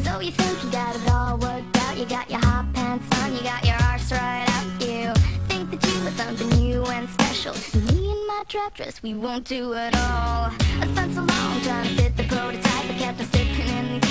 So you think you got it all worked out, you got your hot pants on, you got your arse right out. You think that you are something new and special. Me and my trap dress, we won't do it all. I spent so long trying to fit the prototype, I kept on slipping in